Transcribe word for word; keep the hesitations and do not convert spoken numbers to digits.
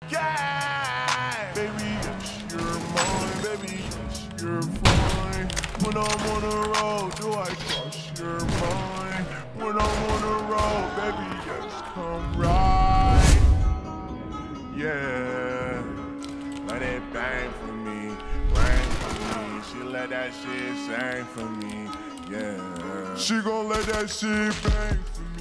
Yeah, baby, yes, you're mine. Baby, yes, you're fine. When I'm on the road, do I cross your mind? When I'm on the road, baby, yes, come right. Yeah, let it bang for me, bang for me. She let that shit sing for me. Yeah, she gon' let that shit bang for me.